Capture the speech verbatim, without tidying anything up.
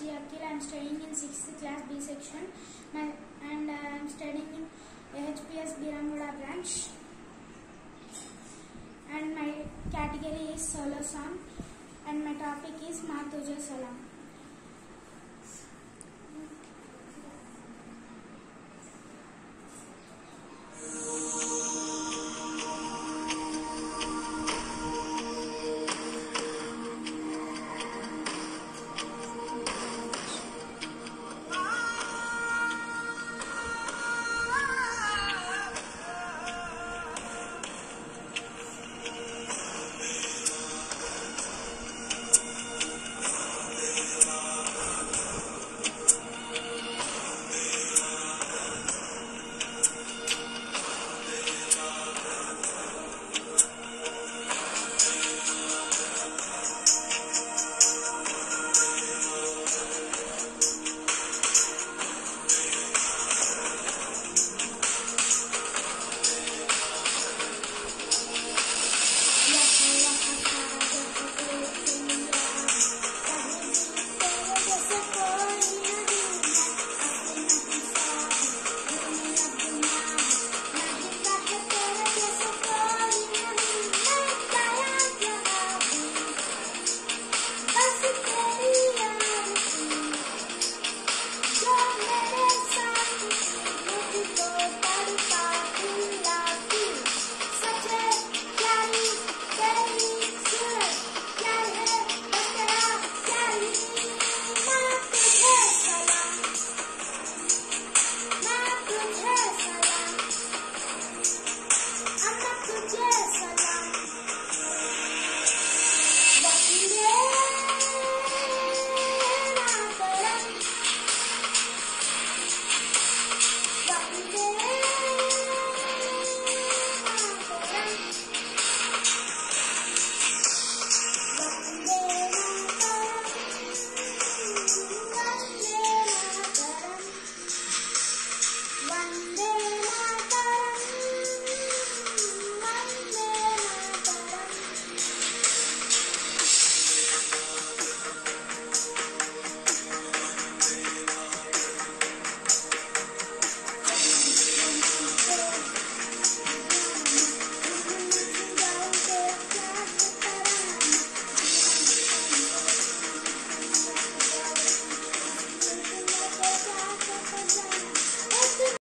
Sri Akhil. I am studying in sixth class B section. My, and I am studying in H P S Biramgoda branch. And my category is solo song. And my topic is Ma Tujhe Salam.